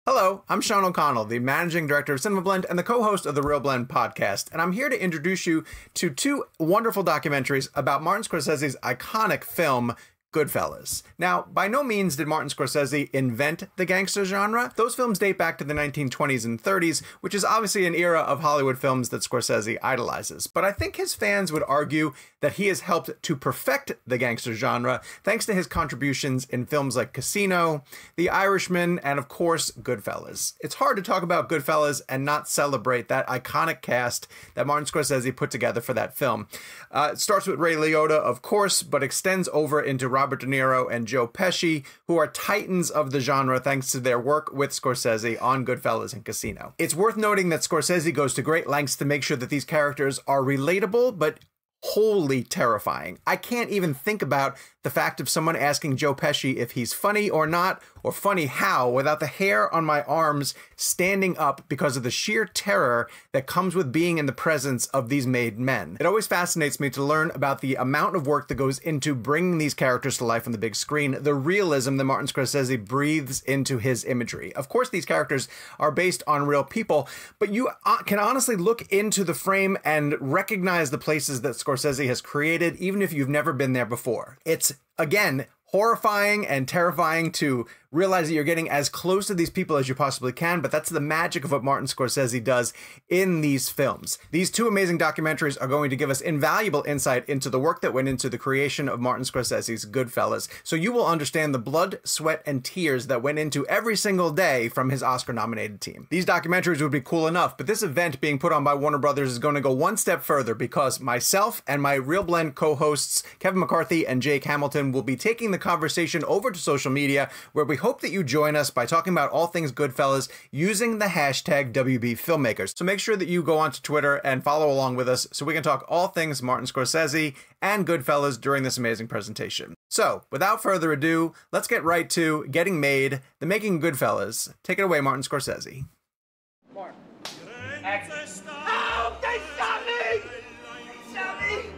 Hello, I'm Sean O'Connell, the Managing Director of Cinema Blend and the co-host of the Real Blend podcast, and I'm here to introduce you to two wonderful documentaries about Martin Scorsese's iconic film, Goodfellas. Now, by no means did Martin Scorsese invent the gangster genre. Those films date back to the 1920s and 30s, which is obviously an era of Hollywood films that Scorsese idolizes. But I think his fans would argue that he has helped to perfect the gangster genre thanks to his contributions in films like Casino, The Irishman, and of course, Goodfellas. It's hard to talk about Goodfellas and not celebrate that iconic cast that Martin Scorsese put together for that film. It starts with Ray Liotta, of course, but extends over into Robert De Niro and Joe Pesci, who are titans of the genre thanks to their work with Scorsese on Goodfellas and Casino. It's worth noting that Scorsese goes to great lengths to make sure that these characters are relatable, but wholly terrifying. I can't even think about the fact of someone asking Joe Pesci if he's funny or not, or funny how, without the hair on my arms standing up because of the sheer terror that comes with being in the presence of these made men. It always fascinates me to learn about the amount of work that goes into bringing these characters to life on the big screen, the realism that Martin Scorsese breathes into his imagery. Of course, these characters are based on real people, but you can honestly look into the frame and recognize the places that Scorsese has created, even if you've never been there before. It's, again, horrifying and terrifying to realize that you're getting as close to these people as you possibly can, but that's the magic of what Martin Scorsese does in these films. These two amazing documentaries are going to give us invaluable insight into the work that went into the creation of Martin Scorsese's Goodfellas, so you will understand the blood, sweat, and tears that went into every single day from his Oscar-nominated team. These documentaries would be cool enough, but this event being put on by Warner Brothers is going to go one step further because myself and my Real Blend co-hosts, Kevin McCarthy and Jake Hamilton, will be taking the conversation over to social media, where we hope that you join us by talking about all things Goodfellas using the hashtag WBFilmmakers. So make sure that you go onto Twitter and follow along with us so we can talk all things Martin Scorsese and Goodfellas during this amazing presentation. So, without further ado, let's get right to Getting Made, the making of Goodfellas. Take it away, Martin Scorsese. Mark. Action. Oh, they shot me! They shot me!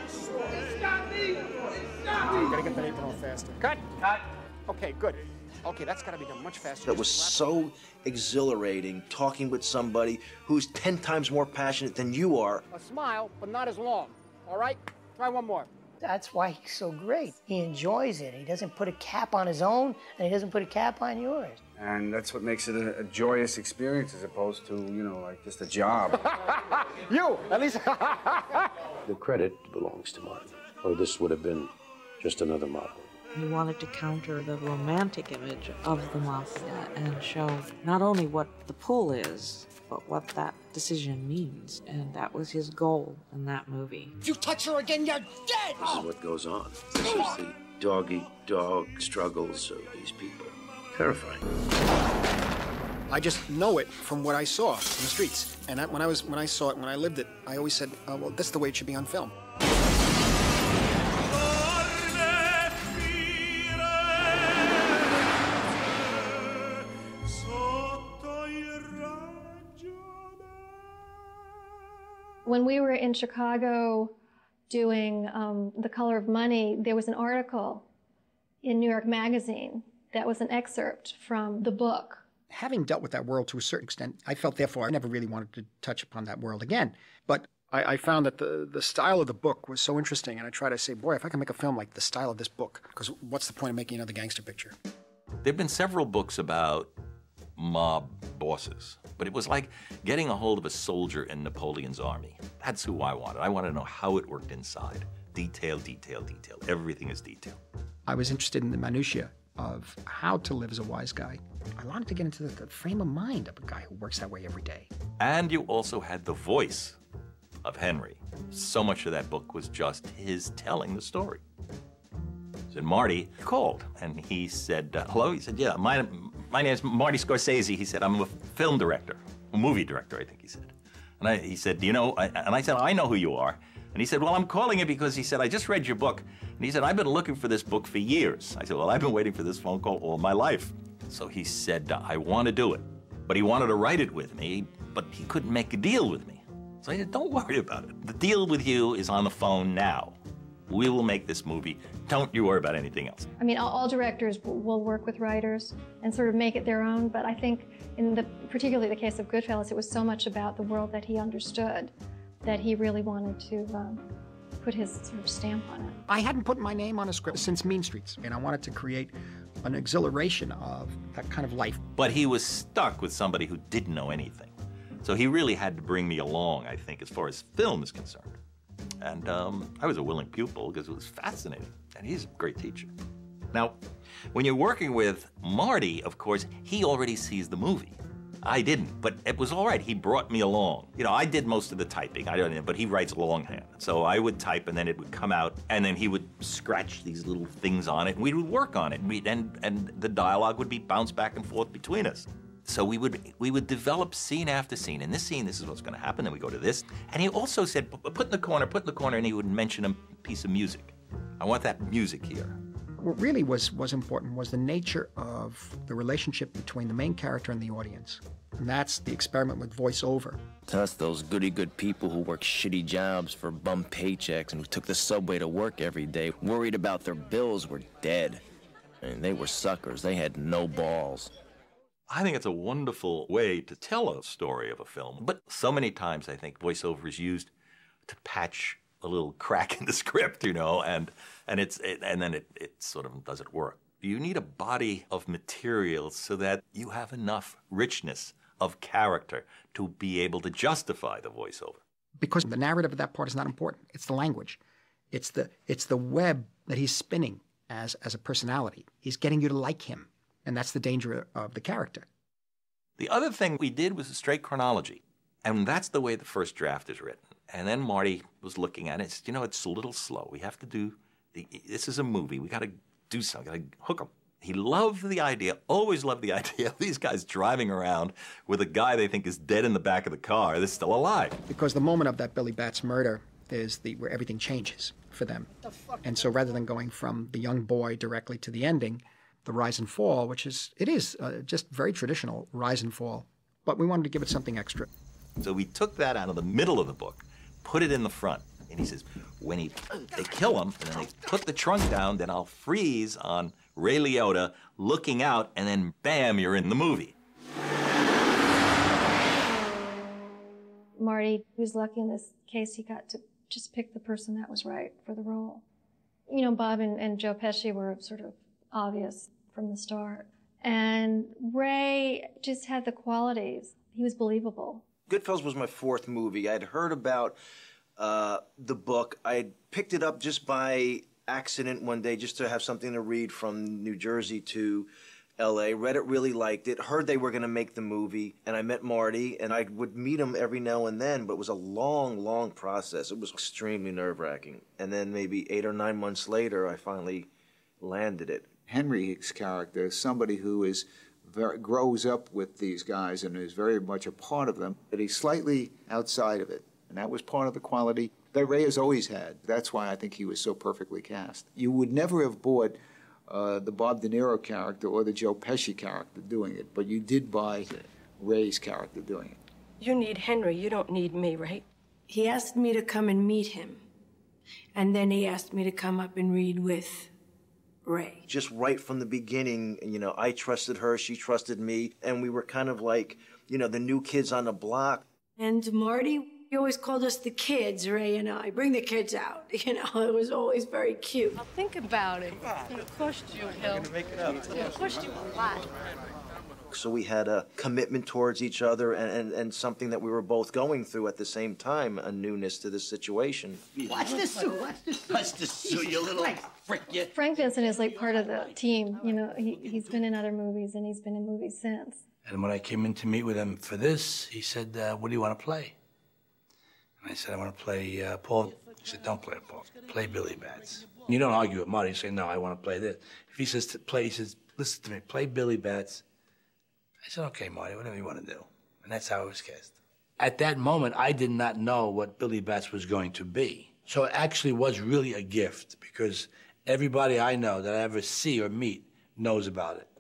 They shot me! They shot me! Gotta get that apron on faster. Cut! Cut. Okay, good. Okay, that's gotta be done much faster. That was so exhilarating, talking with somebody who's 10 times more passionate than you are. A smile, but not as long. All right? Try one more. That's why he's so great. He enjoys it. He doesn't put a cap on his own, and he doesn't put a cap on yours. And that's what makes it a joyous experience as opposed to, you know, like just a job. You, at least. The credit belongs to Martin, or this would have been just another model. He wanted to counter the romantic image of the mafia and show not only what the pull is, but what that decision means. And that was his goal in that movie. If you touch her again, you're dead! This is what goes on. This is the dog-eat-dog struggles of these people. Terrifying. I just know it from what I saw in the streets. And when I saw it, when I lived it, I always said, oh, well, that's the way it should be on film. When we were in Chicago doing The Color of Money, there was an article in New York Magazine that was an excerpt from the book. Having dealt with that world to a certain extent, I felt, therefore, I never really wanted to touch upon that world again. But I found that the style of the book was so interesting, and I tried to say, boy, if I can make a film like the style of this book, because what's the point of making another gangster picture? There have been several books about mob bosses, but it was like getting a hold of a soldier in Napoleon's army. That's who I wanted. I wanted to know how it worked inside. Detail, detail, detail. Everything is detail. I was interested in the minutiae of how to live as a wise guy. I wanted to get into the frame of mind of a guy who works that way every day. And you also had the voice of Henry. So much of that book was just his telling the story. So Marty called, and he said, hello? He said, yeah, my name is Marty Scorsese. He said, I'm a film director, a movie director, I think he said. And he said, do you know, and I said, I know who you are. And he said, well, I'm calling you because, he said, I just read your book. And he said, I've been looking for this book for years. I said, well, I've been waiting for this phone call all my life. So he said, I want to do it. But he wanted to write it with me, but he couldn't make a deal with me. So I said, don't worry about it. The deal with you is on the phone now. we will make this movie. Don't you worry about anything else. I mean, all directors will work with writers and sort of make it their own, but I think in particularly the case of Goodfellas, it was so much about the world that he understood that he really wanted to put his sort of stamp on it. I hadn't put my name on a script since Mean Streets, and I wanted to create an exhilaration of that kind of life. But he was stuck with somebody who didn't know anything. So he really had to bring me along, I think, as far as film is concerned. And I was a willing pupil because it was fascinating, and he's a great teacher. Now, when you're working with Marty, of course, he already sees the movie. I didn't, but it was all right. He brought me along. You know, I did most of the typing, but he writes longhand. So I would type, and then it would come out, and then he would scratch these little things on it, and we would work on it, and the dialogue would be bounced back and forth between us. So we would develop scene after scene. In this scene, this is what's going to happen. Then we go to this. And he also said, put in the corner, and he would mention a piece of music. I want that music here. What really was important was the nature of the relationship between the main character and the audience. And that's the experiment with voiceover. To us, those goody-good people who work shitty jobs for bum paychecks and who took the subway to work every day, worried about their bills, were dead. I mean, they were suckers. They had no balls. I think it's a wonderful way to tell a story of a film. But so many times, I think, voiceover is used to patch a little crack in the script, you know, and then it sort of doesn't work. You need a body of material so that you have enough richness of character to be able to justify the voiceover. Because the narrative of that part is not important. It's the language. It's the web that he's spinning as a personality. He's getting you to like him. And that's the danger of the character. The other thing we did was a straight chronology. And that's the way the first draft is written. And then Marty was looking at it and said, you know, it's a little slow. We have to do, this is a movie. We got to do something, got to hook them. He loved the idea, always loved the idea of these guys driving around with a guy they think is dead in the back of the car that's still alive. Because the moment of that Billy Batts murder is where everything changes for them. And so rather than going from the young boy directly to the ending, the rise and fall, which is just very traditional rise and fall, but we wanted to give it something extra. So we took that out of the middle of the book, put it in the front, and he says, when they kill him, and then they put the trunk down, then I'll freeze on Ray Liotta looking out, and then bam, you're in the movie. Marty was lucky in this case. He got to just pick the person that was right for the role. You know, Bob and Joe Pesci were sort of obvious from the start. And Ray just had the qualities. He was believable. Goodfellas was my fourth movie. I'd heard about the book. I had picked it up just by accident one day just to have something to read from New Jersey to L.A. Read it, really liked it, heard they were going to make the movie, and I met Marty, and I would meet him every now and then, but it was a long, long process. It was extremely nerve-wracking. And then maybe 8 or 9 months later, I finally landed it. Henry's character is somebody who grows up with these guys and is very much a part of them, but he's slightly outside of it. And that was part of the quality that Ray has always had. That's why I think he was so perfectly cast. You would never have bought the Bob De Niro character or the Joe Pesci character doing it, but you did buy Ray's character doing it. You need Henry, you don't need me, right? He asked me to come and meet him, and then he asked me to come up and read with Ray. Just right from the beginning, you know, I trusted her, she trusted me, and we were kind of like, you know, the new kids on the block. And Marty, he always called us the kids, Ray and I. Bring the kids out. You know, it was always very cute. I'll think about it. It's going to cost you, Hill. It's going to cost you a lot. So we had a commitment towards each other and something that we were both going through at the same time, a newness to the situation. Watch this suit. Watch this suit, you little frick. You. Frank Vincent is like part of the team. You know, he's been in other movies, and he's been in movies since. And when I came in to meet with him for this, he said, what do you want to play? And I said, I want to play Paul. He said, don't play Paul. Play Billy Batts. You don't argue with Marty. You say, no, I want to play this. If he says to play, he says, listen to me, play Billy Batts. I said, okay, Marty, whatever you want to do. And that's how it was cast. At that moment, I did not know what Billy Batts was going to be. So it actually was really a gift because everybody I know that I ever see or meet knows about it.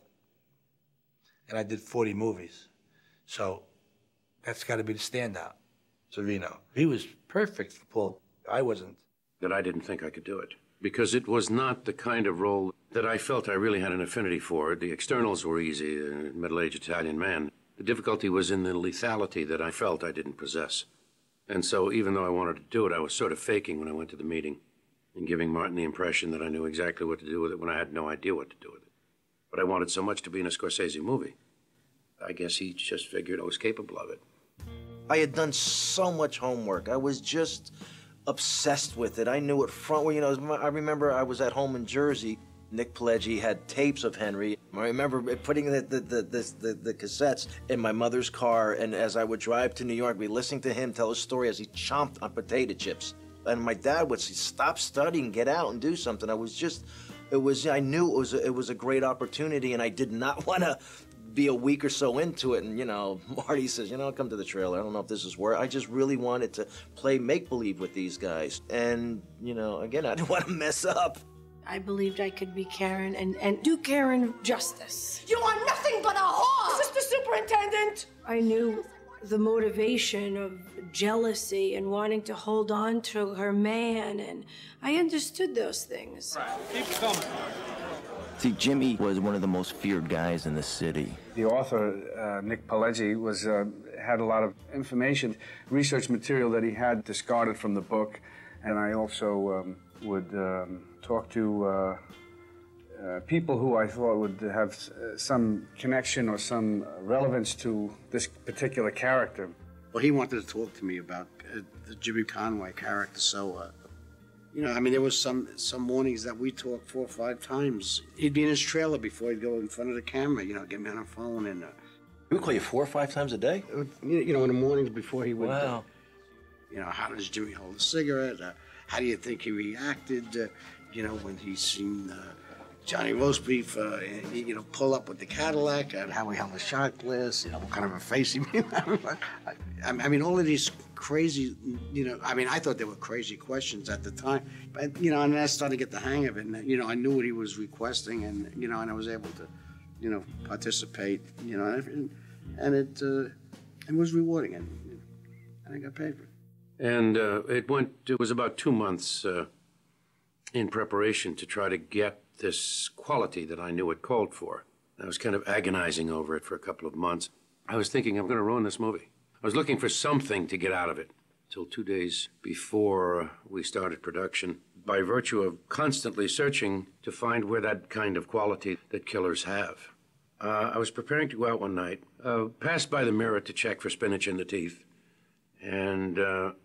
And I did 40 movies. So that's got to be the standout. Savino. He was perfect for Paul. I wasn't. that I didn't think I could do it, because it was not the kind of role that I felt I really had an affinity for. The externals were easy, a middle-aged Italian man. The difficulty was in the lethality that I felt I didn't possess. And so even though I wanted to do it, I was sort of faking when I went to the meeting and giving Martin the impression that I knew exactly what to do with it when I had no idea what to do with it. But I wanted so much to be in a Scorsese movie. I guess he just figured I was capable of it. I had done so much homework. I was just obsessed with it. I knew it front, you know, I remember I was at home in Jersey. Nick Pileggi had tapes of Henry. I remember putting the cassettes in my mother's car, and as I would drive to New York, be listening to him tell a story as he chomped on potato chips. And my dad would say, stop studying, get out and do something. I knew it was a great opportunity, and I did not want to be a week or so into it. And, you know, Marty says, you know, come to the trailer. I don't know if this is where. I just really wanted to play make-believe with these guys. And, you know, again, I didn't want to mess up. I believed I could be Karen and do Karen justice. You are nothing but a whore! Mr. Superintendent! I knew the motivation of jealousy and wanting to hold on to her man, and I understood those things. Keep coming. See, Jimmy was one of the most feared guys in the city. The author, Nick Pileggi, had a lot of information, research material that he had discarded from the book, and I also would talk to people who I thought would have some connection or some relevance to this particular character. Well, he wanted to talk to me about the Jimmy Conway character, so, you know, I mean, there was some mornings that we talked 4 or 5 times. He'd be in his trailer before he'd go in front of the camera, you know, get me on the phone, and... He would call you 4 or 5 times a day? You know, in the mornings before he would... Wow. You know, how does Jimmy hold a cigarette? How do you think he reacted, you know, when he seen Johnny Roastbeef, you know, pull up with the Cadillac, and how he held a shot glass, you know, what kind of a face he made. I mean, all of these crazy, you know, I mean, I thought they were crazy questions at the time, but, you know, and I started to get the hang of it, and, you know, I knew what he was requesting, and, you know, and I was able to, you know, participate, you know, and it was rewarding, and I got paid for it. And it was about 2 months in preparation to try to get this quality that I knew it called for. I was kind of agonizing over it for a couple of months. I was thinking, I'm going to ruin this movie. I was looking for something to get out of it. Till 2 days before we started production, by virtue of constantly searching to find where that kind of quality that killers have. I was preparing to go out one night, passed by the mirror to check for spinach in the teeth, and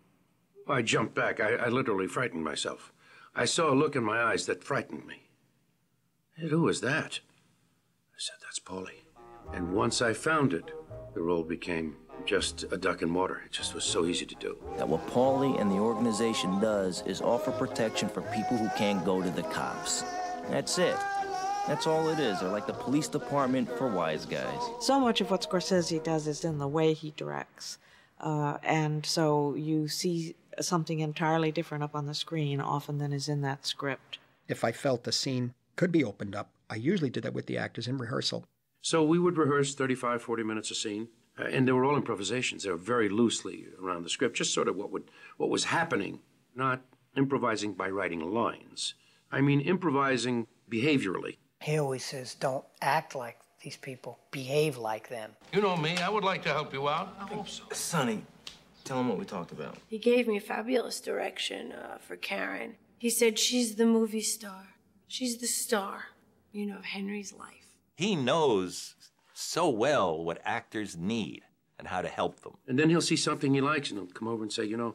I jumped back. I literally frightened myself. I saw a look in my eyes that frightened me. Hey, who was that? I said, that's Paulie. And once I found it, the role became just a duck in water. It just was so easy to do. That what Paulie and the organization does is offer protection for people who can't go to the cops. That's it. That's all it is. They're like the police department for wise guys. So much of what Scorsese does is in the way he directs. And so you see something entirely different up on the screen often than is in that script. If I felt the scene could be opened up, I usually did that with the actors in rehearsal. So we would rehearse 35, 40 minutes a scene, and they were all improvisations. They were very loosely around the script, just sort of what was happening, not improvising by writing lines. I mean, improvising behaviorally. He always says, don't act like these people, behave like them. You know me, I would like to help you out. I hope so. Sonny, tell him what we talked about. He gave me fabulous direction for Karen. He said, she's the movie star. She's the star, you know, of Henry's life. He knows so well what actors need and how to help them. And then he'll see something he likes, and he'll come over and say, you know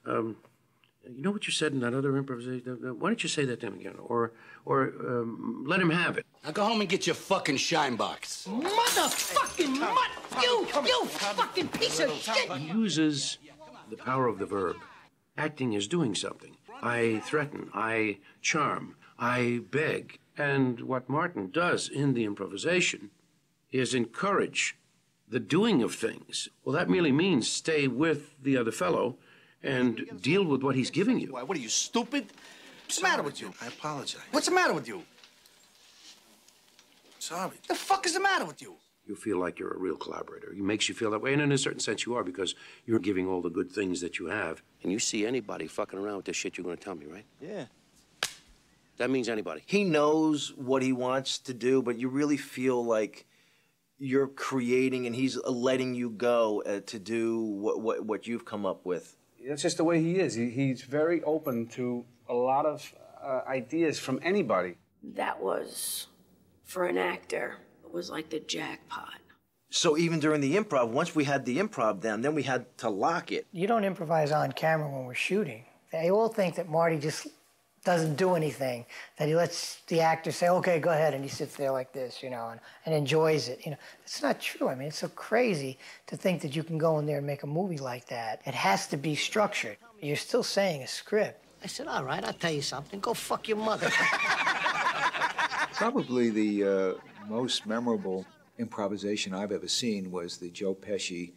what you said in that other improvisation? Why don't you say that to him again? Or let him have it. Now go home and get your fucking shine box. Motherfucking mutt! You fucking piece of shit! He uses the power of the verb. Acting is doing something. I threaten, I charm, I beg. And what Martin does in the improvisation is encourage the doing of things. Well, that merely means stay with the other fellow and deal with what he's giving you. Why, what are you, stupid? What's the matter with you? I apologize. What's the matter with you? Sorry. The fuck is the matter with you? You feel like you're a real collaborator. It makes you feel that way, and in a certain sense you are, because you're giving all the good things that you have. And you see anybody fucking around with this shit, you're gonna tell me, right? Yeah. That means anybody. He knows what he wants to do, but you really feel like you're creating and he's letting you go to do what you've come up with. That's just the way he is. He's very open to a lot of ideas from anybody. That was, for an actor, it was like the jackpot. So even during the improv, once we had the improv down, then we had to lock it. You don't improvise on camera when we're shooting. They all think that Marty just doesn't do anything, that he lets the actor say, okay, go ahead, and he sits there like this, you know, and enjoys it. You know, it's not true. I mean, it's so crazy to think that you can go in there and make a movie like that. It has to be structured. You're still saying a script. I said, all right, I'll tell you something. Go fuck your mother. Probably the most memorable improvisation I've ever seen was the Joe Pesci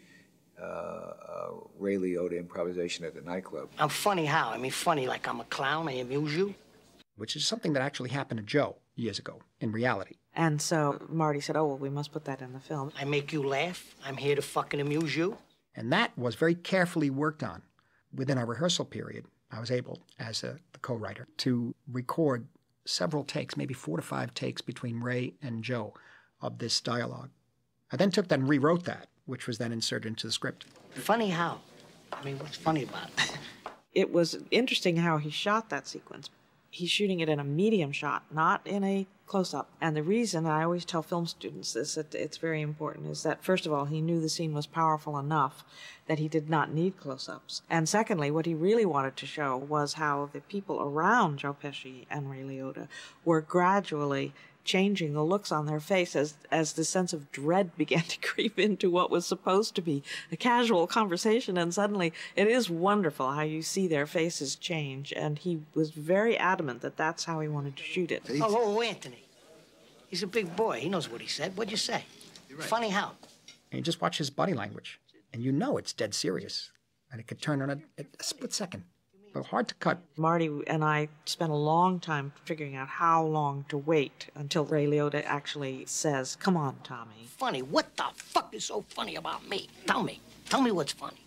Ray Liotta improvisation at the nightclub. I'm funny how? I mean, funny like I'm a clown, I amuse you? Which is something that actually happened to Joe years ago, in reality. And so Marty said, oh, well, we must put that in the film. I make you laugh. I'm here to fucking amuse you. And that was very carefully worked on. Within our rehearsal period, I was able, as the co-writer, to record several takes, maybe 4 to 5 takes between Ray and Joe of this dialogue. I then took that and rewrote that, which was then inserted into the script. Funny how? I mean, what's funny about it? It was interesting how he shot that sequence. He's shooting it in a medium shot, not in a close-up. And the reason, I always tell film students this, that it's very important, is that, first of all, he knew the scene was powerful enough that he did not need close-ups. And secondly, what he really wanted to show was how the people around Joe Pesci and Ray Liotta were gradually changing the looks on their face as the sense of dread began to creep into what was supposed to be a casual conversation, and suddenly it is wonderful how you see their faces change, and he was very adamant that that's how he wanted to shoot it. Oh, Anthony. He's a big boy. He knows what he said. What'd you say? Right. Funny how? And you just watch his body language, and you know it's dead serious, and it could turn on a split second. But hard to cut. Marty and I spent a long time figuring out how long to wait until Ray Liotta actually says, come on, Tommy. Funny? What the fuck is so funny about me? Tell me. Tell me what's funny.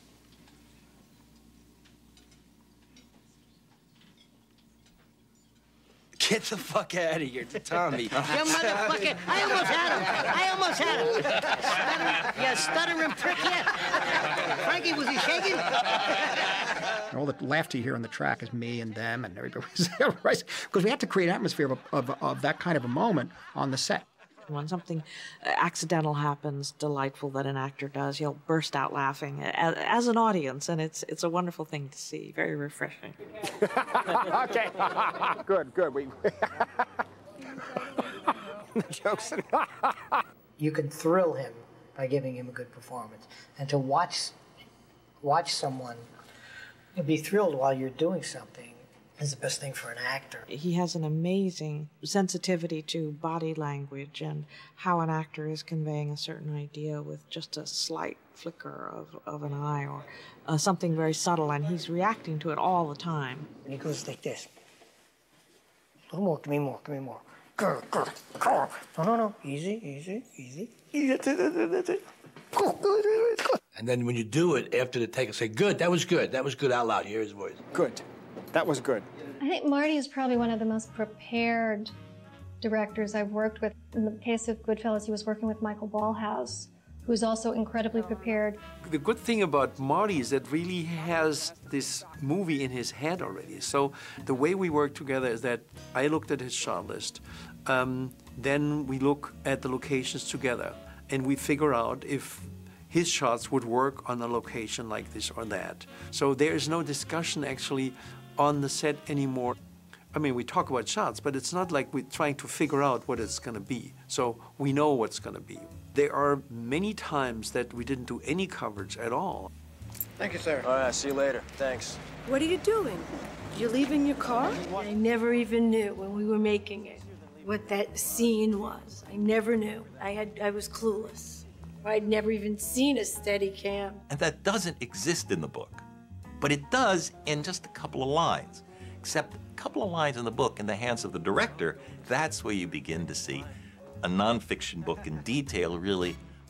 Get the fuck out of here, Tommy. You motherfucker. I almost had him. You stuttering prick yet? Frankie, was he shaking? And all the laughter you hear on the track is me and them and everybody. Because we had to create an atmosphere of that kind of a moment on the set. When something accidental happens, delightful that an actor does, you'll burst out laughing as an audience, and it's a wonderful thing to see, very refreshing. Okay, good. Jokes. You can thrill him by giving him a good performance, and to watch someone be thrilled while you're doing something is the best thing for an actor. He has an amazing sensitivity to body language and how an actor is conveying a certain idea with just a slight flicker of an eye or something very subtle, and he's reacting to it all the time. And he goes like this. A little more, give me more. No. Easy. And then when you do it after the take, say, good, that was good out loud. You hear his voice. Good. That was good. I think Marty is probably one of the most prepared directors I've worked with. In the case of Goodfellas, he was working with Michael Ballhaus, who's also incredibly prepared. The good thing about Marty is that really he has this movie in his head already. So the way we work together is that I looked at his shot list, then we look at the locations together, and we figure out if his shots would work on a location like this or that. So there is no discussion actually on the set anymore. I mean, we talk about shots, but it's not like we're trying to figure out what it's going to be. So we know what's going to be. There are many times that we didn't do any coverage at all. Thank you, sir. All right, see you later. Thanks. What are you doing? You're leaving your car? I never even knew when we were making it what that scene was. I never knew. I was clueless. I'd never even seen a Steadicam. And that doesn't exist in the book. But it does in just a couple of lines. Except a couple of lines in the book in the hands of the director, that's where you begin to see a nonfiction book in detail really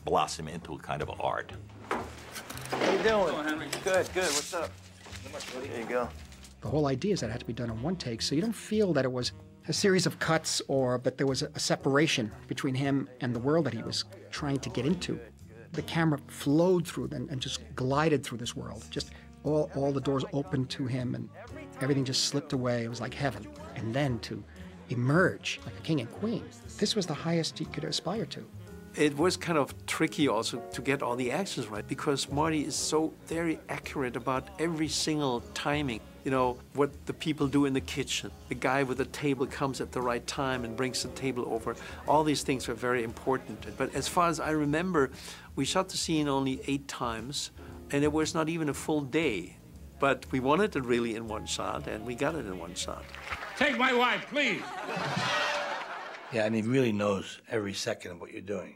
blossom into a kind of art. How you doing? Henry? Good, good. What's up? There you go. The whole idea is that it had to be done in one take, so you don't feel that it was a series of cuts or that there was a separation between him and the world that he was trying to get into. The camera flowed through and just glided through this world. Just all the doors opened to him and everything just slipped away. It was like heaven. And then to emerge like a king and queen, this was the highest he could aspire to. It was kind of tricky also to get all the actions right because Marty is so very accurate about every single timing. You know, what the people do in the kitchen. The guy with the table comes at the right time and brings the table over. All these things are very important. But as far as I remember, we shot the scene only 8 times, and it was not even a full day. But we wanted it really in one shot, and we got it in one shot. Take my wife, please. Yeah, and he really knows every second of what you're doing.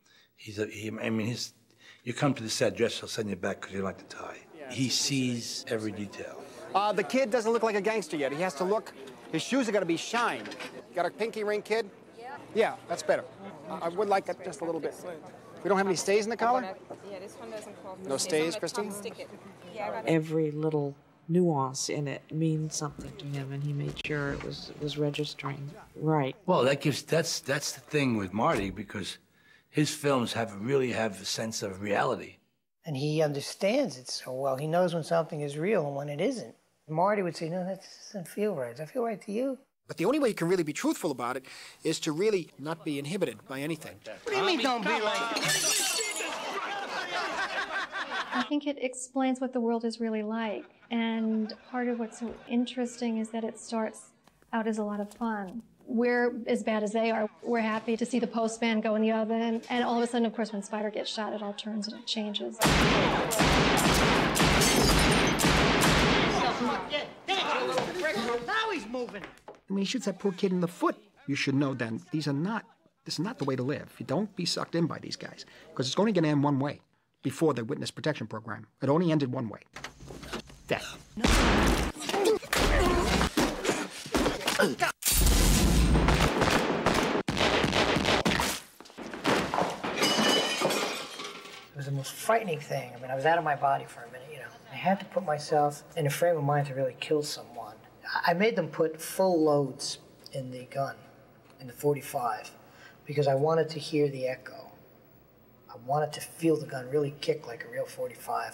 You come to the set dressed, he'll send you back because you like the tie. He sees every detail. The kid doesn't look like a gangster yet. He has to look, his shoes are going to be shined. Got a pinky ring, kid? Yeah, that's better. I would like it just a little bit. We don't have any stays in the collar? Yeah, this one doesn't call. No stays, Christine? Every little nuance in it means something to him, and he made sure it was registering right. Well, that's the thing with Marty, because his films really have a sense of reality. And he understands it so well. He knows when something is real and when it isn't. Marty would say, no, that doesn't feel right. Does that feel right to you? But the only way you can really be truthful about it is to really not be inhibited by anything. What do you mean don't be like I think it explains what the world is really like. And part of what's so interesting is that it starts out as a lot of fun. We're as bad as they are. We're happy to see the postman go in the oven. And all of a sudden, of course, when Spider gets shot, it all turns and it changes. Now he's moving. When he shoots that poor kid in the foot, you should know then this is not the way to live. You don't be sucked in by these guys, because it's only going to end one way. Before the witness protection program, it only ended one way. Death. It was the most frightening thing. I mean, I was out of my body for a minute, you know. I had to put myself in a frame of mind to really kill someone. I made them put full loads in the gun, in the .45, because I wanted to hear the echo. I wanted to feel the gun really kick like a real .45.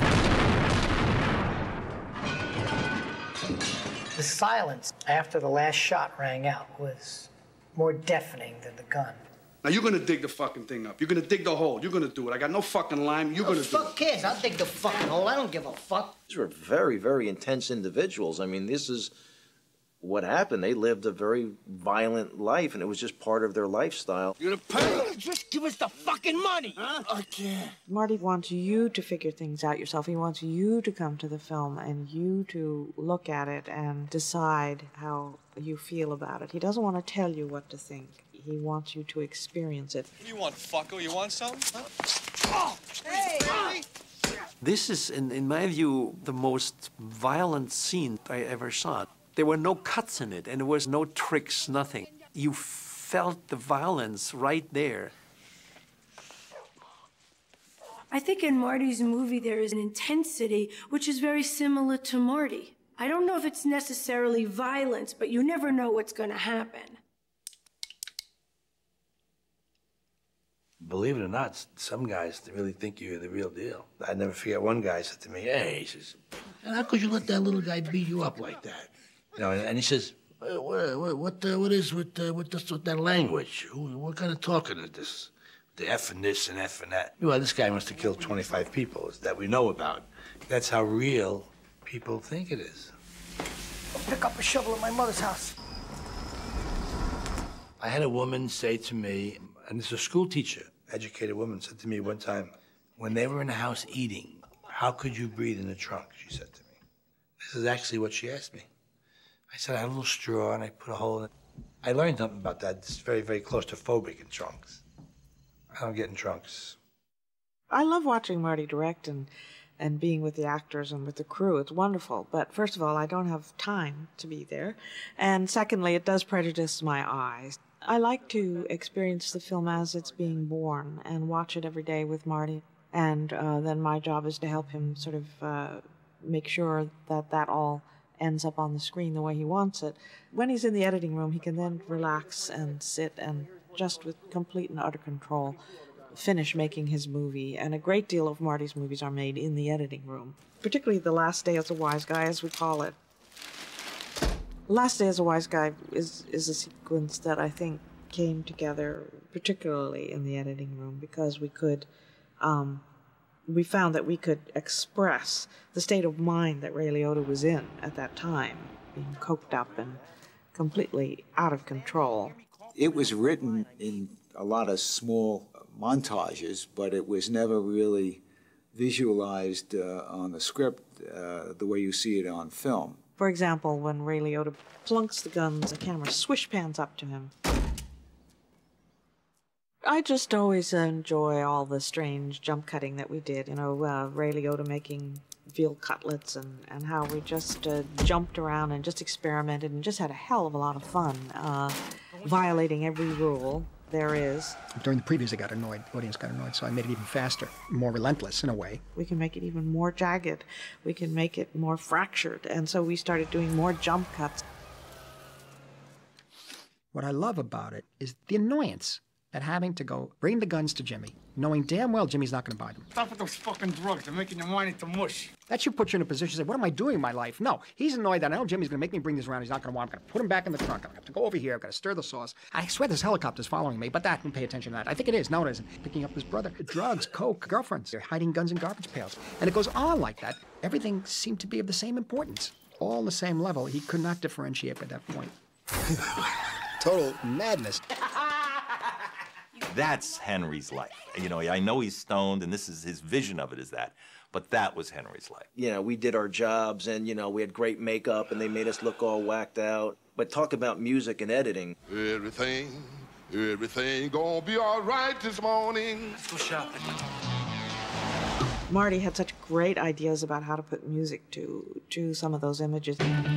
The silence after the last shot rang out was more deafening than the gun. Now you're gonna dig the fucking thing up. You're gonna dig the hole. You're gonna do it. I got no fucking lime. You're gonna do it. Fuck cares? I'll dig the fucking hole. I don't give a fuck. These were very, very intense individuals. I mean, this is what happened. They lived a very violent life, and it was just part of their lifestyle. You're gonna pay? Just give us the fucking money, huh? I can't. Marty wants you to figure things out yourself. He wants you to come to the film and you to look at it and decide how you feel about it. He doesn't want to tell you what to think. He wants you to experience it. What do you want, fucko? You want something? Huh? Oh! Hey! This is, in my view, the most violent scene I ever shot. There were no cuts in it, and there was no tricks, nothing. You felt the violence right there. I think in Marty's movie there is an intensity which is very similar to Marty. I don't know if it's necessarily violence, but you never know what's going to happen. Believe it or not, some guys really think you're the real deal. I never forget one guy said to me, hey, he says, and how could you let that little guy beat you up like that? You know, and he says, what is with that language? What kind of talking is this? The F and this and F and that. Well, this guy must have killed 25 people that we know about. That's how real people think it is. I'll pick up a shovel at my mother's house. I had a woman say to me, and this is a school teacher, educated woman, said to me one time, when they were in the house eating, how could you breathe in the trunk, she said to me. This is actually what she asked me. I said, I had a little straw and I put a hole in it. I learned something about that. It's very, very claustrophobic in trunks. I don't get in trunks. I love watching Marty direct and being with the actors and with the crew. It's wonderful. But first of all, I don't have time to be there. And secondly, it does prejudice my eyes. I like to experience the film as it's being born and watch it every day with Marty. And then my job is to help him sort of make sure that that all ends up on the screen the way he wants it. When he's in the editing room, he can then relax and sit and just with complete and utter control finish making his movie. And a great deal of Marty's movies are made in the editing room, particularly The Last Day as a Wise Guy, as we call it. Last Day as a Wise Guy is a sequence that I think came together particularly in the editing room because we could, we found that we could express the state of mind that Ray Liotta was in at that time, being coked up and completely out of control. It was written in a lot of small montages, but it was never really visualized on the script the way you see it on film. For example, when Ray Liotta plunks the guns, the camera swish pans up to him. I just always enjoy all the strange jump cutting that we did. You know, Ray Liotta making veal cutlets and how we just jumped around and just experimented and just had a hell of a lot of fun, violating every rule there is. During the previews, the audience got annoyed, so I made it even faster, more relentless in a way. We can make it even more jagged. We can make it more fractured. And so we started doing more jump cuts. What I love about it is the annoyance at having to go bring the guns to Jimmy, knowing damn well Jimmy's not going to buy them. Stop with those fucking drugs. They're making your mind into mush. That should put you in a position to say, what am I doing in my life? No, he's annoyed that I know Jimmy's going to make me bring this around. He's not going to want. I'm going to put him back in the trunk. I'm going to have to go over here. I've got to stir the sauce. I swear this helicopter's following me, but that, I didn't pay attention to that. I think it is. No, it isn't. Picking up his brother. Drugs, coke, girlfriends. They're hiding guns in garbage pails. And it goes on like that. Everything seemed to be of the same importance. All the same level. He could not differentiate at that point. Total madness. That's Henry's life. You know, I know he's stoned, and this is his vision of it is that, but that was Henry's life. You know, we did our jobs, and, you know, we had great makeup, and they made us look all whacked out. But talk about music and editing. Everything gonna be all right this morning. Let's go shopping. Marty had such great ideas about how to put music to some of those images.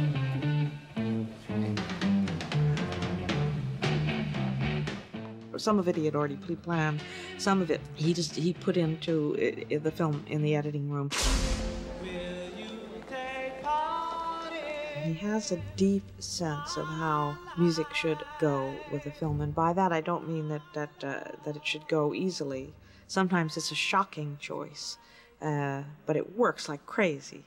Some of it he had already pre-planned. Some of it he put into the film in the editing room. He has a deep sense of how music should go with a film, and by that I don't mean that it should go easily. Sometimes it's a shocking choice, but it works like crazy.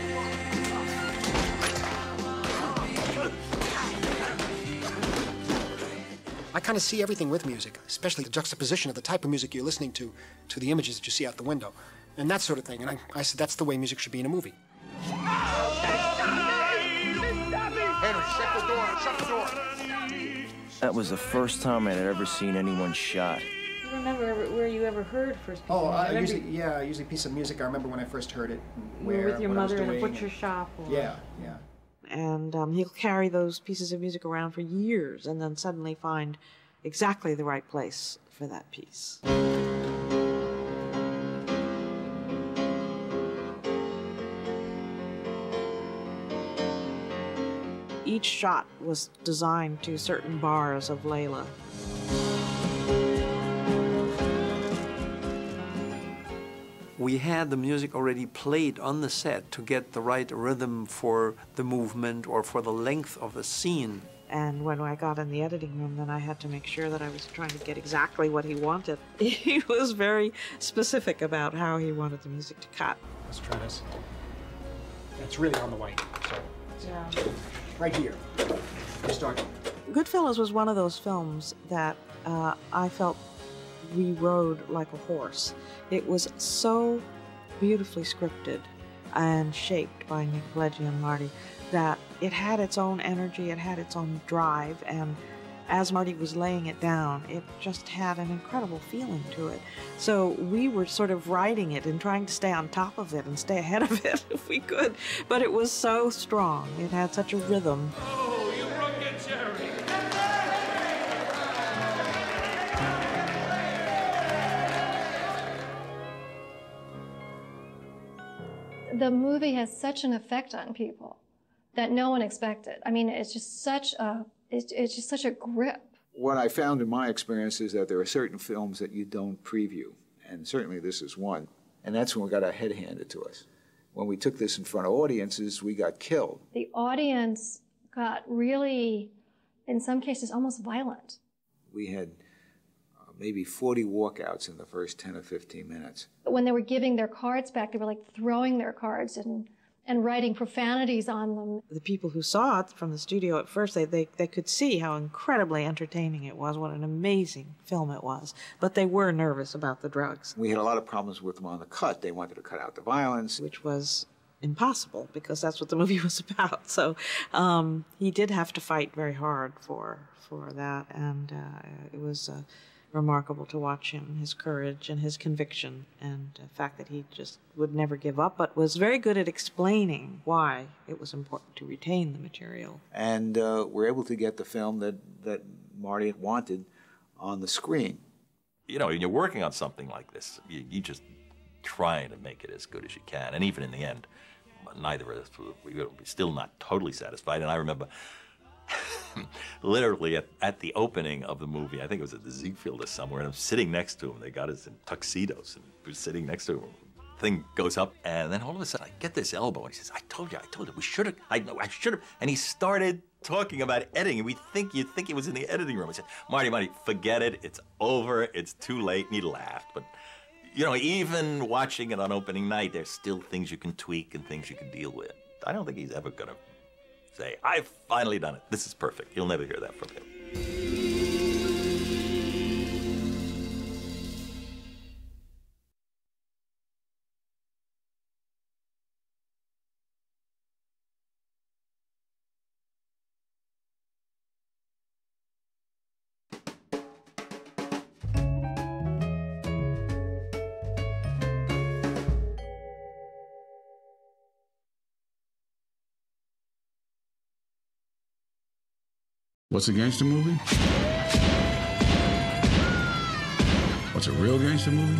I kind of see everything with music, especially the juxtaposition of the type of music you're listening to the images that you see out the window, and that sort of thing. And I said that's the way music should be in a movie. Henry, shut the door, shut the door. That was the first time I had ever seen anyone shot. Do you remember where you ever heard first? Usually a piece of music. I remember when I first heard it. With your mother in a butcher shop. Or... Yeah. And he'll carry those pieces of music around for years and then suddenly find exactly the right place for that piece. Each shot was designed to certain bars of Layla. We had the music already played on the set to get the right rhythm for the movement or for the length of the scene. And when I got in the editing room, then I had to make sure that I was trying to get exactly what he wanted. He was very specific about how he wanted the music to cut. Let's try this. It's really on the way, so yeah. Right here. You start. Goodfellas was one of those films that I felt we rode like a horse. It was so beautifully scripted and shaped by Nick Pileggi and Marty that it had its own energy, it had its own drive, and as Marty was laying it down, it just had an incredible feeling to it. So we were sort of riding it and trying to stay on top of it and stay ahead of it if we could, but it was so strong. It had such a rhythm. Oh, you broke your cherry. The movie has such an effect on people that no one expected. I mean, it's just such a grip What I found in my experience is that there are certain films that you don't preview, and certainly this is one, and that's when we got our head handed to us. When we took this in front of audiences, we got killed. The audience got really, in some cases, almost violent. We had maybe 40 walkouts in the first 10 or 15 minutes. When they were giving their cards back, they were like throwing their cards and writing profanities on them. The people who saw it from the studio at first, they could see how incredibly entertaining it was, what an amazing film it was. But they were nervous about the drugs. We had a lot of problems with them on the cut. They wanted to cut out the violence. Which was impossible, because that's what the movie was about. So he did have to fight very hard for that, and it was remarkable to watch him, his courage and his conviction, and the fact that he just would never give up, but was very good at explaining why it was important to retain the material. And we're able to get the film that Marty wanted on the screen. You know, when you're working on something like this, you just trying to make it as good as you can. And even in the end, neither of us, we were still not totally satisfied. And I remember literally at the opening of the movie, I think it was at the Ziegfeld or somewhere, and I'm sitting next to him. They got us in tuxedos, and we're sitting next to him. Thing goes up, and then all of a sudden I get this elbow, and he says, I told you, we should have, I should have. And he started talking about editing, and you'd think he was in the editing room. I said, Marty, forget it. It's over. It's too late. And he laughed. But, you know, even watching it on opening night, there's still things you can tweak and things you can deal with. I don't think he's ever going to say, I've finally done it. This is perfect. You'll never hear that from him. What's a gangster movie? What's a real gangster movie?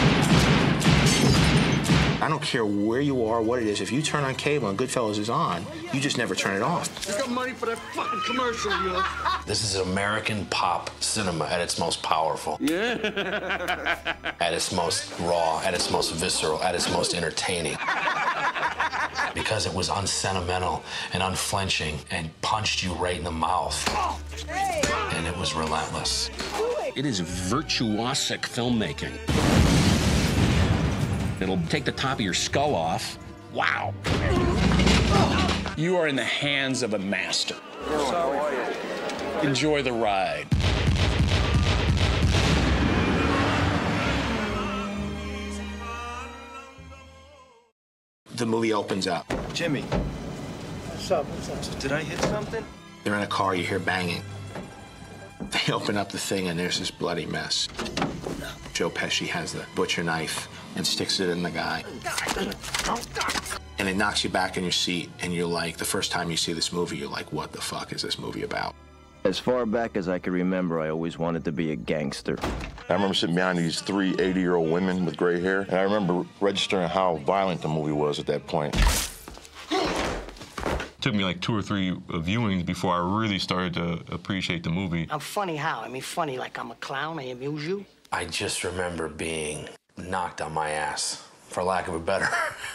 I don't care where you are, what it is. If you turn on cable and Goodfellas is on, you just never turn it off. You got money for that fucking commercial, yo. This is American pop cinema at its most powerful. Yeah. At its most raw, at its most visceral, at its most entertaining. Because it was unsentimental and unflinching and punched you right in the mouth. And it was relentless. It is virtuosic filmmaking. It'll take the top of your skull off. Wow. You are in the hands of a master. Enjoy the ride. The movie opens up. Jimmy. What's up? So did I hit something? They're in a car, you hear banging. They open up the thing and there's this bloody mess. Joe Pesci has the butcher knife and sticks it in the guy. And it knocks you back in your seat, and you're like, the first time you see this movie, you're like, what the fuck is this movie about? As far back as I can remember, I always wanted to be a gangster. I remember sitting behind these 3 80-year-old women with gray hair, and I remember registering how violent the movie was at that point. It took me like 2 or 3 viewings before I really started to appreciate the movie. I'm funny how? I mean, funny like I'm a clown, I amuse you? I just remember being knocked on my ass, for lack of a better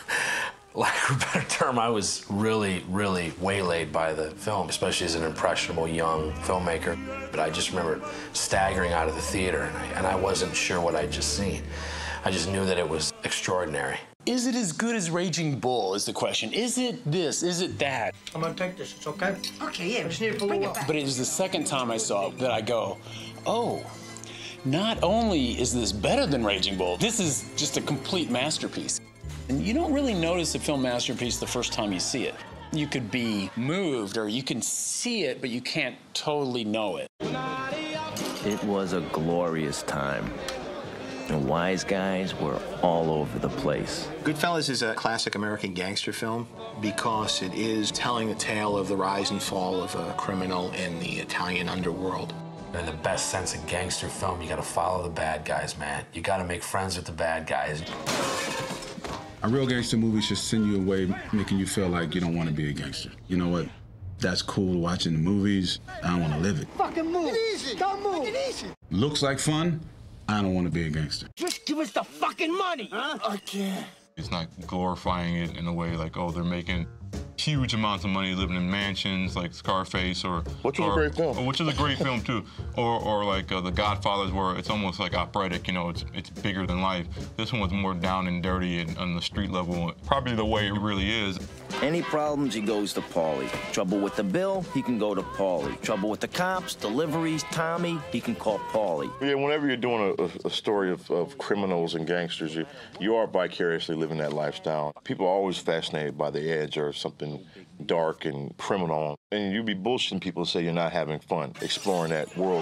term. I was really, really waylaid by the film, especially as an impressionable young filmmaker. But I just remember staggering out of the theater, and I wasn't sure what I'd just seen. I just knew that it was extraordinary. Is it as good as Raging Bull is the question. Is it this? Is it that? I'm gonna take this, it's okay? Okay, yeah, just need to bring it back. But it was the second time I saw it that I go, oh, not only is this better than Raging Bull, this is just a complete masterpiece. And you don't really notice a film masterpiece the first time you see it. You could be moved, or you can see it, but you can't totally know it. It was a glorious time. The wise guys were all over the place. Goodfellas is a classic American gangster film because it is telling a tale of the rise and fall of a criminal in the Italian underworld. In the best sense of gangster film, you gotta follow the bad guys, man. You gotta make friends with the bad guys. A real gangster movie should send you away making you feel like you don't want to be a gangster. You know what? That's cool watching the movies. I don't want to live it. Fucking move. easy. Don't move. Make it easy. Looks like fun. I don't want to be a gangster. Just give us the fucking money, huh? I can't. It's not glorifying it in a way like, oh, they're making huge amounts of money living in mansions like Scarface which is a great film. Which is a great film too. Or like The Godfathers, where it's almost like operatic, you know, it's bigger than life. This one was more down and dirty and on the street level, probably the way it really is. Any problems, he goes to Paulie. Trouble with the bill, he can go to Paulie. Trouble with the cops, deliveries, Tommy, he can call Paulie. Yeah, whenever you're doing a story of criminals and gangsters, you are vicariously living that lifestyle. People are always fascinated by the edge or something dark and criminal. And you'd be bullshitting people to say you're not having fun exploring that world.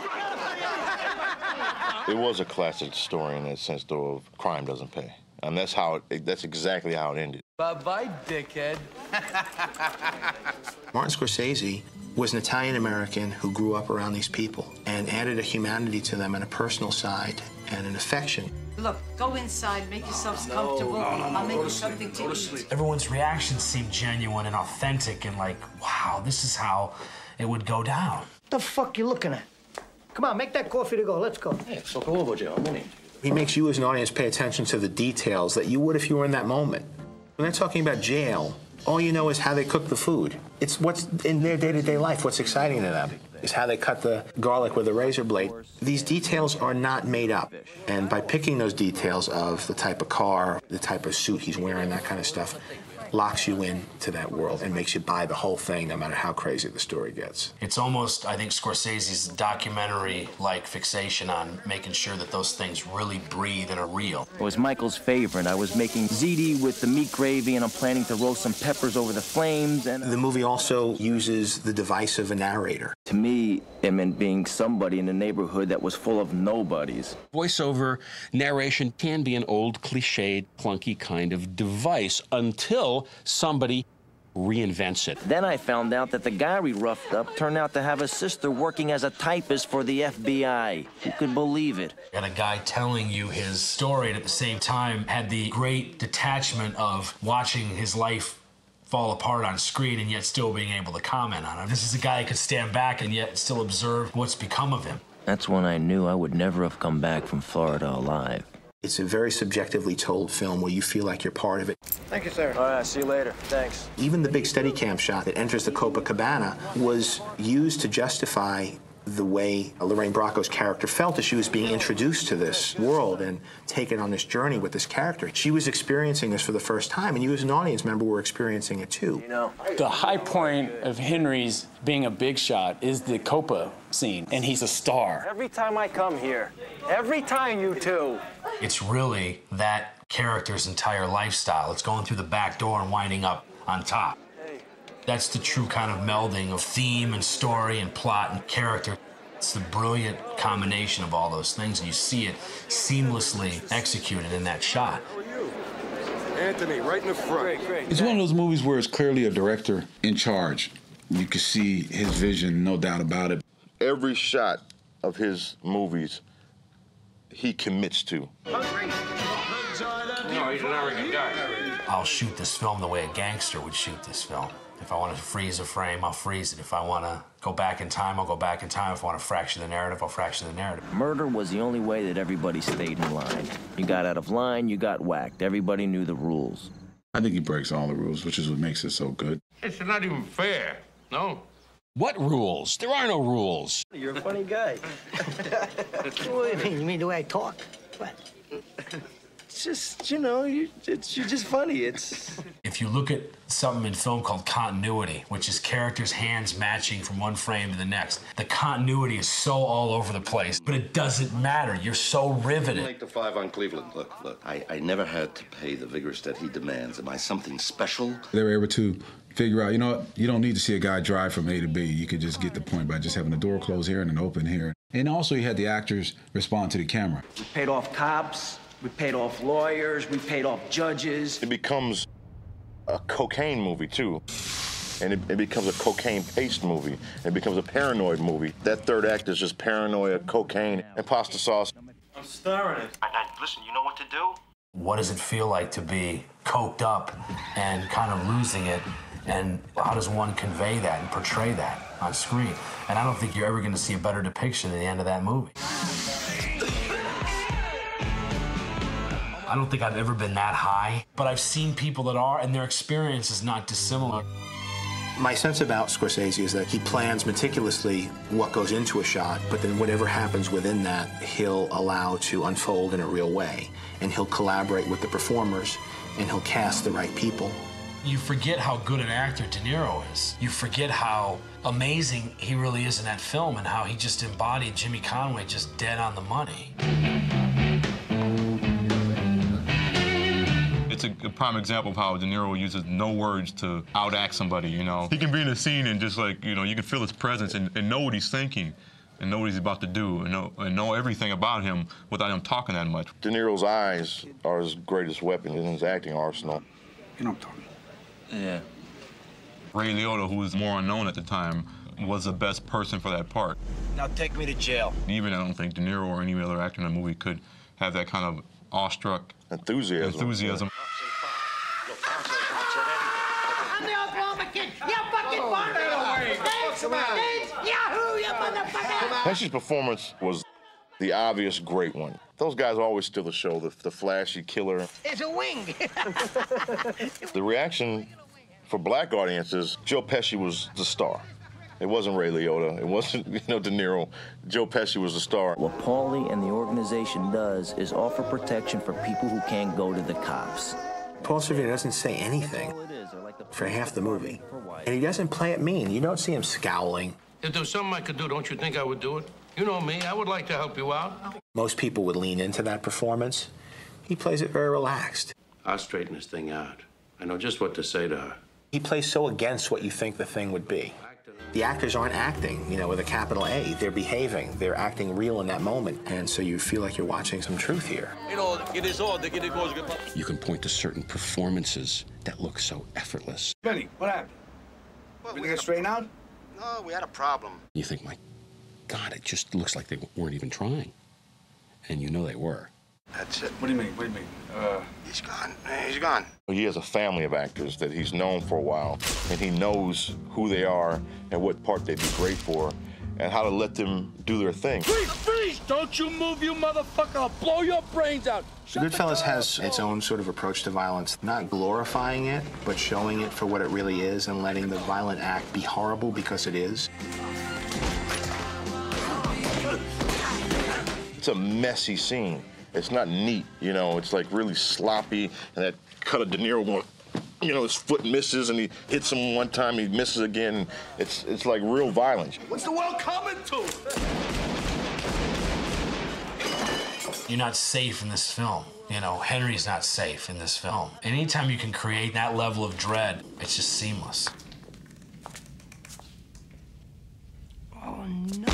It was a classic story in that sense, though, of crime doesn't pay. And that's exactly how it ended. Bye-bye, dickhead. Martin Scorsese was an Italian-American who grew up around these people and added a humanity to them and a personal side and an affection. Look, go inside, make yourselves comfortable. I'll make you something to eat. Everyone's reactions seemed genuine and authentic and like, wow, this is how it would go down. What the fuck you looking at? Come on, make that coffee to go. Let's go. Hey, so go over, Joe. He makes you as an audience pay attention to the details that you would if you were in that moment. When they're talking about jail, all you know is how they cook the food. It's what's in their day-to-day life, what's exciting to them, is how they cut the garlic with a razor blade. These details are not made up. And by picking those details of the type of car, the type of suit he's wearing, that kind of stuff, locks you into that world and makes you buy the whole thing, no matter how crazy the story gets. It's almost, I think, Scorsese's documentary-like fixation on making sure that those things really breathe and are real. It was Michael's favorite. I was making ziti with the meat gravy, and I'm planning to roast some peppers over the flames, and... The movie also uses the device of a narrator. To me, it meant being somebody in a neighborhood that was full of nobodies. Voiceover narration can be an old, cliched, clunky kind of device until somebody reinvents it. Then I found out that the guy we roughed up turned out to have a sister working as a typist for the FBI. Who could believe it? And a guy telling you his story and at the same time had the great detachment of watching his life fall apart on screen and yet still being able to comment on it. This is a guy who could stand back and yet still observe what's become of him. That's when I knew I would never have come back from Florida alive. It's a very subjectively told film where you feel like you're part of it. Thank you, sir. All right, see you later. Thanks. Even the big Steadicam shot that enters the Copacabana was used to justify the way Lorraine Bracco's character felt as she was being introduced to this world and taken on this journey with this character. She was experiencing this for the first time, and you as an audience member were experiencing it too. You know, the high point of Henry's being a big shot is the Copa scene, and he's a star. Every time I come here, every time you two. It's really that character's entire lifestyle. It's going through the back door and winding up on top. That's the true kind of melding of theme and story and plot and character. It's the brilliant combination of all those things, and you see it seamlessly executed in that shot. Anthony, right in the front. Great. It's one of those movies where it's clearly a director in charge. You can see his vision, no doubt about it. Every shot of his movies, he commits to. No, he's an arrogant guy. I'll shoot this film the way a gangster would shoot this film. If I want to freeze a frame, I'll freeze it. If I want to go back in time, I'll go back in time. If I want to fracture the narrative, I'll fracture the narrative. Murder was the only way that everybody stayed in line. You got out of line, you got whacked. Everybody knew the rules. I think he breaks all the rules, which is what makes it so good. It's not even fair, no? What rules? There are no rules. You're a funny guy. What do you mean? You mean the way I talk? What? It's just, you know, you're just funny. It's... If you look at something in film called continuity, which is characters' hands matching from one frame to the next, the continuity is so all over the place, but it doesn't matter. You're so riveted. Like the 5 on Cleveland. Look, I never had to pay the vigorous that he demands. Am I something special? They were able to figure out, you know what, you don't need to see a guy drive from A to B. You could just get the point by just having the door closed here and an open here. And also he had the actors respond to the camera. We paid off cops. We paid off lawyers, we paid off judges. It becomes a cocaine movie, too. And it becomes a cocaine-paced movie. It becomes a paranoid movie. That third act is just paranoia, cocaine, and pasta sauce. I'm starring it. Listen, you know what to do? What does it feel like to be coked up and kind of losing it And how does one convey that and portray that on screen? And I don't think you're ever going to see a better depiction at the end of that movie. I don't think I've ever been that high, but I've seen people that are, and their experience is not dissimilar. My sense about Scorsese is that he plans meticulously what goes into a shot, but then whatever happens within that, he'll allow to unfold in a real way. And he'll collaborate with the performers, and he'll cast the right people. You forget how good an actor De Niro is. You forget how amazing he really is in that film and how he just embodied Jimmy Conway just dead on the money. It's a prime example of how De Niro uses no words to outact somebody, you know. He can be in a scene and just like, you know, you can feel his presence and know what he's thinking and know what he's about to do and know everything about him without him talking that much. De Niro's eyes are his greatest weapon in his acting arsenal. You know what I'm talking about. Yeah. Ray Liotta, who was more unknown at the time, was the best person for that part. Now take me to jail. Even I don't think De Niro or any other actor in the movie could have that kind of awestruck enthusiasm. I'm the Oklahoma kid. You fucking farmer. Thanks, Yahoo, you motherfucker. Pesci's performance was the obvious great one. Those guys always steal the show, the flashy killer. It's a wing. The reaction for black audiences, Joe Pesci was the star. It wasn't Ray Liotta. It wasn't, De Niro. Joe Pesci was the star. What Paulie and the organization does is offer protection for people who can't go to the cops. Paul Sorvino doesn't say anything for half the movie. And he doesn't play it mean. You don't see him scowling. If there was something I could do, don't you think I would do it? You know me, I would like to help you out. Most people would lean into that performance. He plays it very relaxed. I'll straighten this thing out. I know just what to say to her. He plays so against what you think the thing would be. The actors aren't acting, with a capital A. They're behaving. They're acting real in that moment. And so you feel like you're watching some truth here. You can point to certain performances that look so effortless. Benny, what happened? Everything get straightened out? No, we had a problem. You think, my God, it just looks like they weren't even trying. And you know they were. That's it. What do you mean? What do you mean? He's gone. He's gone. He has a family of actors that he's known for a while, and he knows who they are and what part they'd be great for and how to let them do their thing. Freeze! Don't you move, you motherfucker! I'll blow your brains out! Goodfellas has its own sort of approach to violence, not glorifying it, but showing it for what it really is and letting the violent act be horrible because it is. It's a messy scene. It's not neat, it's like really sloppy, and that cut of De Niro going, his foot misses and he hits him one time, he misses again. It's like real violence. What's the world coming to? You're not safe in this film. Henry's not safe in this film. And anytime you can create that level of dread, it's just seamless. Oh, no.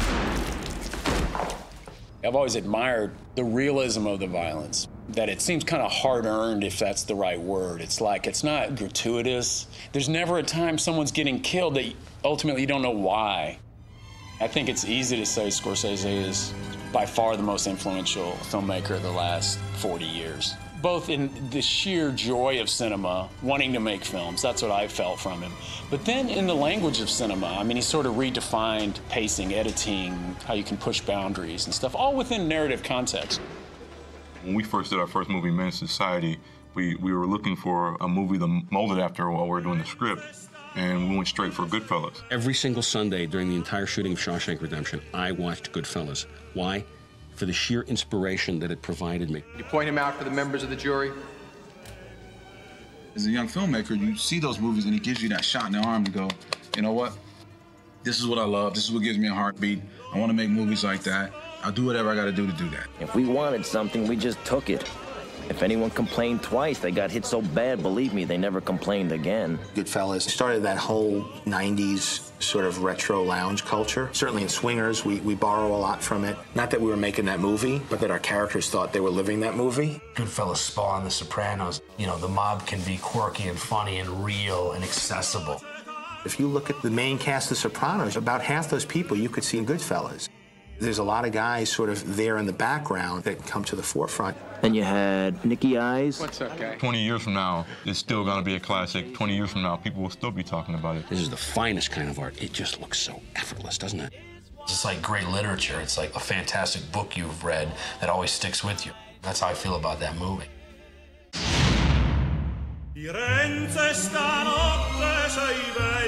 I've always admired the realism of the violence, that it seems kind of hard-earned, if that's the right word. It's like, it's not gratuitous. There's never a time someone's getting killed that ultimately you don't know why. I think it's easy to say Scorsese is by far the most influential filmmaker of the last 40 years. Both in the sheer joy of cinema, wanting to make films, that's what I felt from him. But then in the language of cinema, he sort of redefined pacing, editing, how you can push boundaries and stuff, all within narrative context. When we first did our first movie, Menace to Society, we were looking for a movie that molded after while we were doing the script, and we went straight for Goodfellas. Every single Sunday during the entire shooting of Shawshank Redemption, I watched Goodfellas. Why? For the sheer inspiration that it provided me. You point him out for the members of the jury? As a young filmmaker, you see those movies and it gives you that shot in the arm to go, you know what? This is what I love. This is what gives me a heartbeat. I want to make movies like that. I'll do whatever I got to do that. If we wanted something, we just took it. If anyone complained twice, they got hit so bad, believe me, they never complained again. Goodfellas started that whole 90s sort of retro lounge culture. Certainly in Swingers, we borrow a lot from it. Not that we were making that movie, but that our characters thought they were living that movie. Goodfellas spawned The Sopranos. The mob can be quirky and funny and real and accessible. If you look at the main cast of Sopranos, about half those people you could see in Goodfellas. There's a lot of guys sort of there in the background that come to the forefront. Then you had Nicky Eyes. What's up, guy? 20 years from now, it's still gonna be a classic. 20 years from now, people will still be talking about it. This is the finest kind of art. It just looks so effortless, doesn't it? It's just like great literature. It's like a fantastic book you've read that always sticks with you. That's how I feel about that movie. Firenze stanotte sei